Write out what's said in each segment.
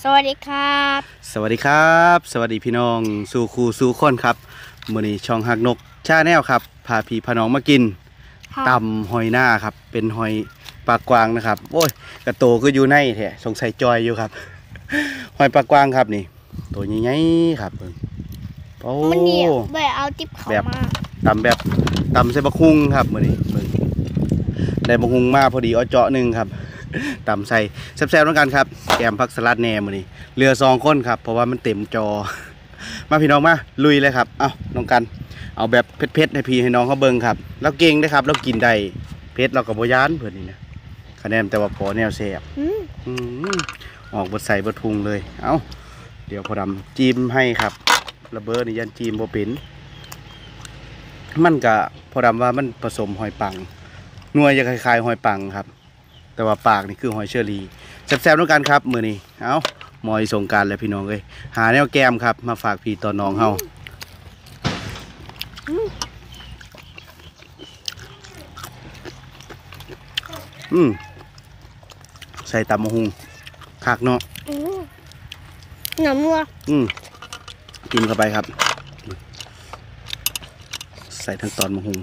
สวัสดีครับสวัสดีครับสวัสดีพี่น้องสู่ครูสู่คนครับมื้อนี้ช่องหักนกชาแนลครับพาพี่พาน้องมากินตำหอยหน้าครับเป็นหอยปากกวางนะครับโอ้ยกระโตก็อยู่ในแท้สงสัยจอยอยู่ครับหอยปากกวางครับนี่ตัวใหญ่ๆครับโอ้มันเหนียวแบบเอาติ๊บเขามาแบบตำใส่บักฮุงครับมื้อนี้ได้บักฮุงมาพอดีเอาเจาะหนึ่งครับตำใส่แซ่บๆด้วยกันครับแกมผักสลัดแหนมมื้อนี้เรือ2 คนครับเพราะว่ามันเต็มจอมาพี่น้องมาลุยเลยครับเอาน้องกันเอาแบบเผ็ดๆให้พี่ให้น้องเขาเบิ่งครับเราเก่งได้ครับเรากินได้เผ็ดเราก็บ่ย้านเพิ่นนี่นะคะแนนแต่ว่าพอแนวแซ่บออกบดใส่บดพุงเลยเอาเดี๋ยวพอดำจิ้มให้ครับระเบิดนี่ยันจิ้มบ่เป็นมันก็พอดำว่ามันผสมหอยปังหน่วยจะคล้ายๆหอยปังครับแต่ว่าปากนี่คือหอยเชอรี่แซ่บๆด้วยกันครับมื้อนี้เอาหมอยสงกรานต์แล้วพี่น้องเอ้ยหาแนวแกมครับมาฝากพี่ต่อน้องเฮาใส่ตำมะฮุงคักเนาะหนำนัวกินเข้าไปครับใส่ทั้งตอนมะฮุง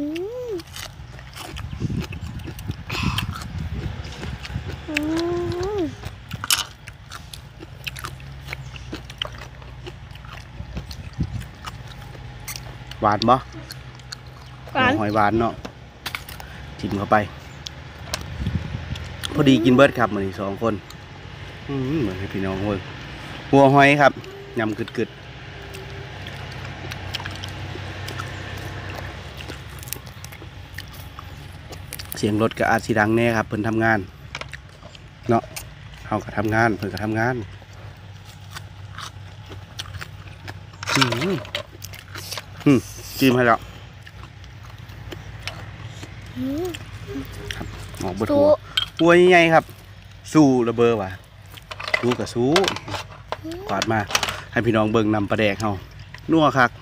หวานบ่หอยหวานเนาะจิ้มเข้าไปพอดีกินเบิร์ดครับมื้อนี้2 คนเหมือนให้พี่น้องหัวหอยครับยำกึดเสียงรถก็อาจสิดังแน่ครับเพิ่นทำงานเนาะเฮาก็ทำงานเพิ่นก็ทำงานจิ้มให้แล้วครับออกบดหัวใหญ่ครับสู้ระเบ้อว่ะสู้กับสู้กวาดมาให้พี่น้องเบิ่งนำปลาแดกเฮานัวคัก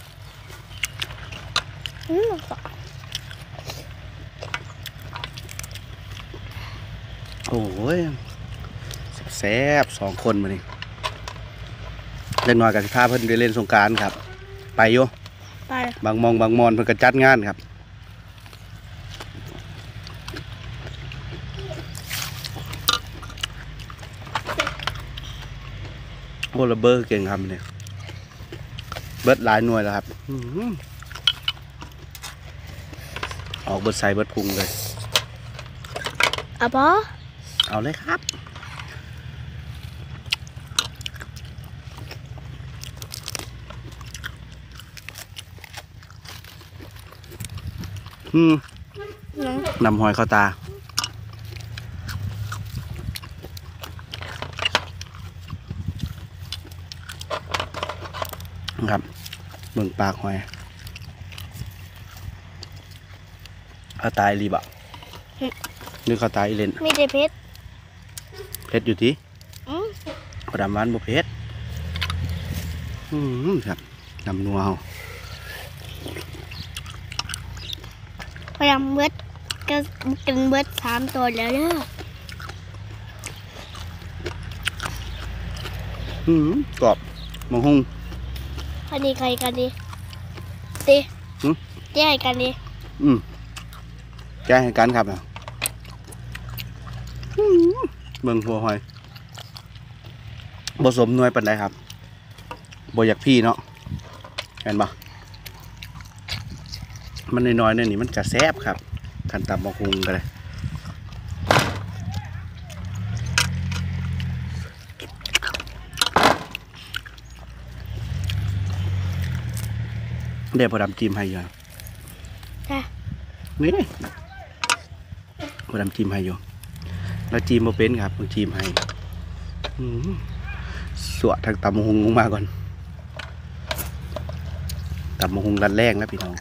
โอ้ยแซ่บ2 คนมานี่เล่นน้อยกับสิพาเพิ่นไปเล่นสงกรานต์ครับไปอยู่ไปบางมอนเพิ่นก็จัดงานครับโอ้ระเบ้อเก่งครับเนี่ยเบิดหลายหน่วยแล้วครับออกเบิดใส่เบิดพุงเลยเอาปะเอาเลยครับนำหอยเข้าตาครับเบิ่งปากหอยเขาตายรีบะนึกเขาตายอีเลนไม่ได้เพชรอยู่ที่กระดำหวานบุเพชรครับนำนัวเอาพยายามเบิดก็กินเบิด3 ตัวแล้วเด้อกรอบมะฮุงอันนี้ใครกันดีตีแก้กันดีแก้ให้กันครับเบิ่งหัวหอยผสมหน่วยปันใดครับบ่อยากพี่เนาะเห็นปะมันน้อยๆเนี่ยนี่มันจะแซ่บครับขันตำมะฮุงกันเลยเดี๋ยวพอดำจิ้มให้อยู่นี่พอดำจิ้มให้อยู่แล้วจิ้มมาเป็นครับจิ้มให้สวดทางตำมะฮุงลงมาก่อนตำมะฮุงรันแรกนะพี่น้อง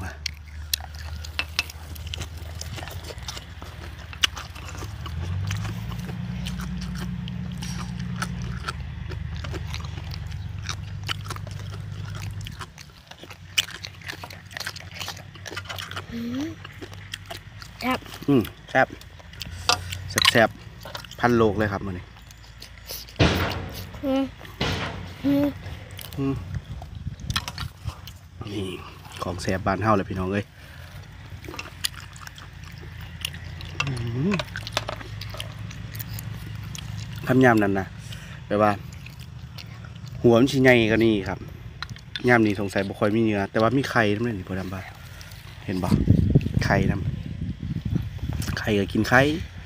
ครับแซ่บพันโลกเลยครับมันนี่อืมอืมนี่ของแสบบ้านเฮาเลยพี่น้องเอ้ยทำยำนั่นนะแปลว่า หัวมันชิ้นใหญ่กันนี่ครับยำนี่สงสัยบ่ค่อยมีเนื้อแต่ว่ามีไข่นั่นนี่พอดำบ้าเห็นบ่ไข่นำไข่ก็กินไข่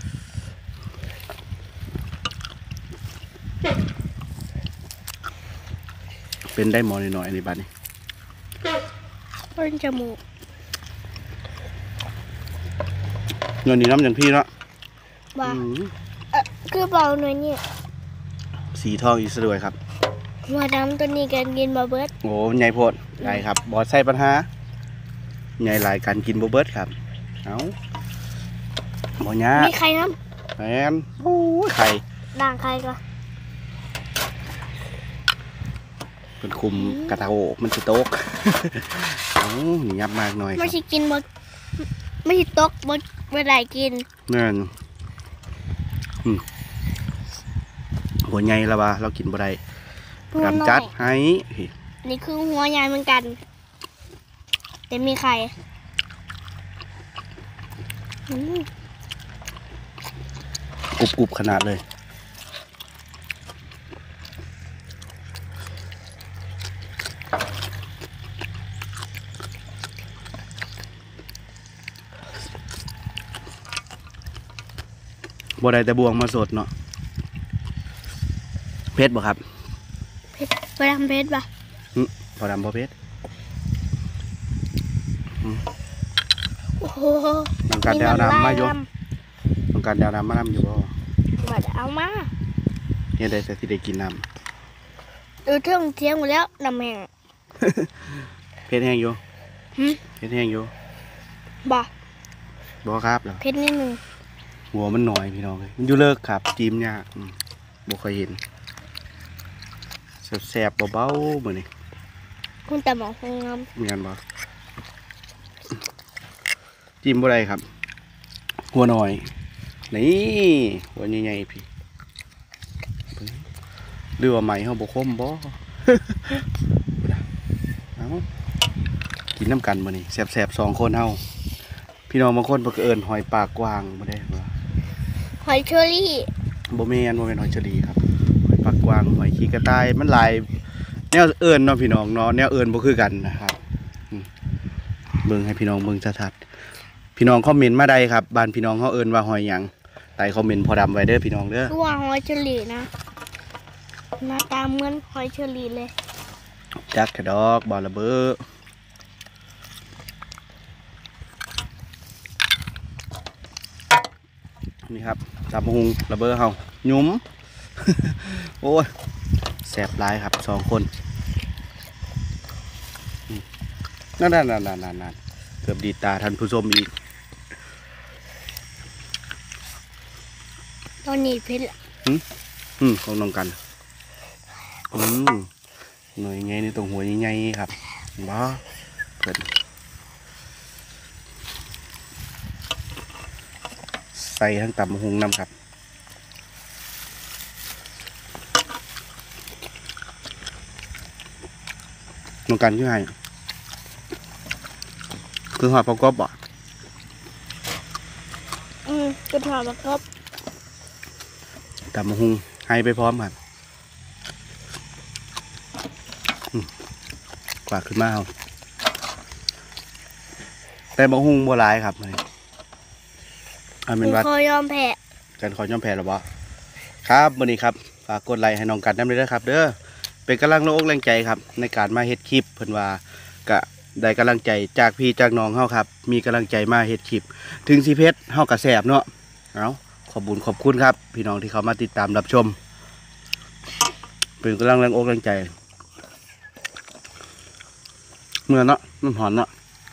เป็นได้หมอหน่อยๆในบ้านนี้ต้นจมูกเงินนี่น้ำอย่างพี่เนาะบ่อืมคือเบาหน่อยเนี่ยสีทองอีกสวยครับหัวดำตัวนี้กันกินบะเบิดโอ้ใหญ่โพดใหญ่ครับบอสใส่ปัญหาใหญ่หลายการกินโบเบิร์ตครับเอาบอยามีใครน้แมนโอ้ยไข่ำด่างใครก็เป็นคุมกระทะโอกมันสิโต๊ก โอ้ยยับมากหน่อยคไม่รับใช่กินบดไม่ใช่ตกบดเวลากินนั่นหัวใหญ่และวะเรากินบ่ได้หัวน้อยกำจัดให้นี่คือหัวใหญ่เหมือนกัน แต่มีไข่อืมกรุบๆขนาดเลยบ่ได้แต่บวงมาสดเนาะเพชรบ่ครับเพชรไปทำเพชรป่ะพอดำพอเพชรโอ้โหต้องการแดวน้ำมาอยู่ต้องการแดวน้ำมาน้ำอยู่บ่บัดเอามาเนี่ยได้แต่ที่ได้กินน้ดูเท่งเทียงหมดแล้วน้ำแห้งำเพชรแห้งอยู่หึเพชรแห้งอยู่บ่บ่ครับเหรอเพชรนิดนึงหัวมันหน่อยพี่น้องเลยมันอยู่เลิกครับจิ้มยากบ่เคยเห็นแสบๆเบาๆเหมือนนี่คุณแต่หมองคงงามมีกันบ่จิ้มบ่ได้ครับ หัวหน่อยนี่หัวใหญ่ๆพี่หรือว่าไหมเขาบ่คมบ่ เอากินน้ำกันมื้อนี้แสบๆ2คนเฮาพี่น้องบางคนเพิ่นก็เอิ้นหอยปากกว้างบ่ได้ว่าหอยเชอรี่บ่แม่นหอยเฉลีครับหอยปากกว้างหอยขี้กระต่ายมันหลายแนวเอิ้นเนาะพี่น้องเนาะแนวเอิ้นบ่คือกันนะครับเบิ่งให้พี่น้องเบิ่งชัดๆพี่น้องคอมเมนต์มาได้ครับบ้านพี่น้องเฮาเอิ้นว่าหอยหยังใต้คอมเมนต์พอดำไว้เด้อพี่น้องเด้อตัวหอยเชอรี่นะหน้าตาเหมือนหอยเชอรี่เลยจักกระดอกบ่ระเบ้อนี่ครับตำบักหุงระเบ้อเฮาหยุ้ม โอ้ยแสบหลายครับ2คนนั่นเกือบดีดตาท่านผู้ชมอีกตอนนี้เพชรของน้องกันหน่วยไงในตรงหัวใหญ่ๆครับบ้าเกิดใส่ทั้งตำบักหุงน้ำครับน้องกันคือไงคือหอดประกอบบ่กระถางประกอบตำบักหุงให้ไปพร้อมครับกวาดขึ้นมาเอาแต่บักหุงบัวลายครับอันเป็นว่าคอยอมแพ้กันขอย่อมแพ้หรอบ่ครับวันนี้ครับฝากกดไลค์ให้น้องกันน้ำเลยนะครับเด้อเป็นกำลังโลกแรงใจครับในการมาเฮ็ดคลิปเพิ่นว่าก็ได้กำลังใจจากพี่จากน้องเฮาครับมีกำลังใจมาเฮ็ดคลิปถึงสิเพชรเฮาก็แซ่บเนาะเอาขอบคุณครับพี่น้องที่เขามาติดตามรับชมเป็นกำลังแรงอกแรงใจเมื่อเนาะน้ำหอมเนาะ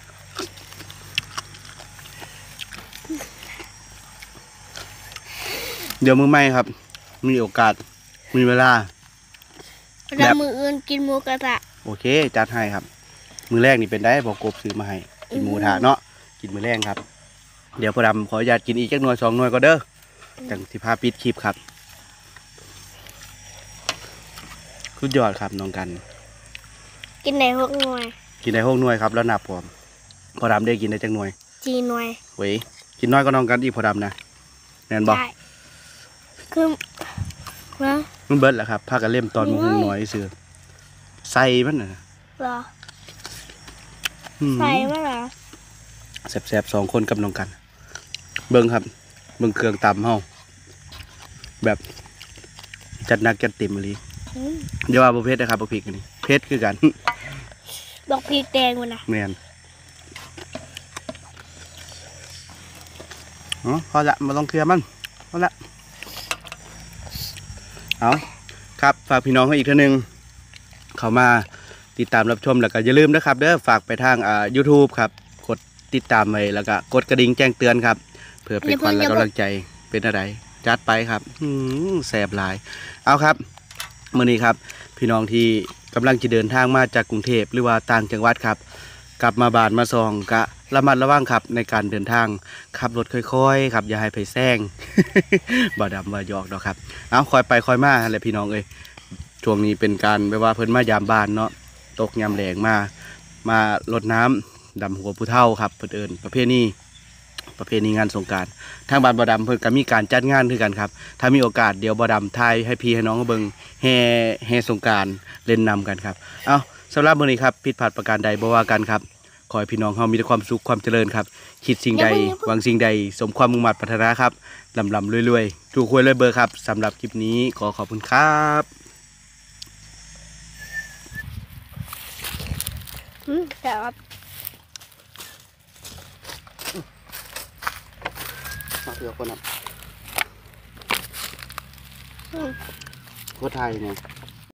เดี๋ยวมือใหม่ครับมีโอกาสมีเวลาเรามืออื่นกินหมูกระทะโอเคจัดให้ครับมือแรกนี่เป็นได้บอกกบซื้อมาให้กินหมูกระทะเนาะกินมือแรกครับเดี๋ยวพอดำขออนุญาตกินอีกจักหน่วย2 หน่วยก็เด้อจังสิพาปิดคลิปครับสุดยอดครับน้องกันกินในหกหน่วยกินได้6 หน่วยครับแล้วนับผมพอดำได้กินได้จังหน่วยจีหน่วยเว้ยกินน้อยก็น้องกันอีกพอดำนะแน่นบอกได้คือนะมันเบิดแหละครับพากันเล่มตอนมงหน่อยซื้อใส่มันน่ะเหรออืมใส่มาเหรอแซ่บๆ2 คนกับน้องกัน เบิ่งครับเบิ่งเครื่องตำเฮาแบบจัดหนักจัดเต็มเลยอืมเดี๋ยวว่าบ่เผ็ดนะครับบ่พริกอันนี้เผ็ดคือกันบอกพริกแดงมันนะแม่นอ๋อพอละมาต้องเคลียร์มันพอละเอาครับฝากพี่น้องเขาอีกเท่านึงเข้ามาติดตามรับชมแล้วก็อย่าลืมนะครับเด้อฝากไปทางYouTube ครับกดติดตามไว้แล้วก็กดกระดิ่งแจ้งเตือนครับเพื่อเป็นขวัญและกำลังใจเป็นอะไรจัดไปครับแสบหลายเอาครับมื้อนี้ครับพี่น้องที่กำลังจะเดินทางมาจากกรุงเทพหรือว่าต่างจังหวัดครับกลับมาบ้านมาซองกะระมัดระวังครับในการเดินทางขับรถค่อยๆครับอย่าให้ไปแซง บ่ดำบ่หยอกดอกครับเอาคอยไปคอยมาอะไรพี่น้องเอ้ยช่วงนี้เป็นการแบบว่าเพิ่นมายามบ้านเนาะตกยามแรงมารดน้ำดำหัวผู้เฒ่าครับเพิ่นเอิ้นประเพณีงานสงกรานต์ทางบ้านบ่ดำเพิ่นก็มีการจัดงานคือกันครับถ้ามีโอกาสเดี๋ยวบ่ดำทายให้พี่ให้น้องเบิ่งแห่สงกรานต์เล่นนำกันครับเอาสำหรับมื้อนี้ครับผิดพลาดประการใดบ่ว่ากันครับขอให้พี่น้องเฮามีแต่ความสุขความเจริญครับคิดสิ่งใดหวังสิ่งใดสมความมุ่งมั่นปรารถนาครับลำลำรวยๆถูกหวยรวยเบอร์ครับสำหรับคลิปนี้ขอขอบคุณครับแต่ว่ามาเถื่อคนอ่ะอืมโคตรไทยเนี่ย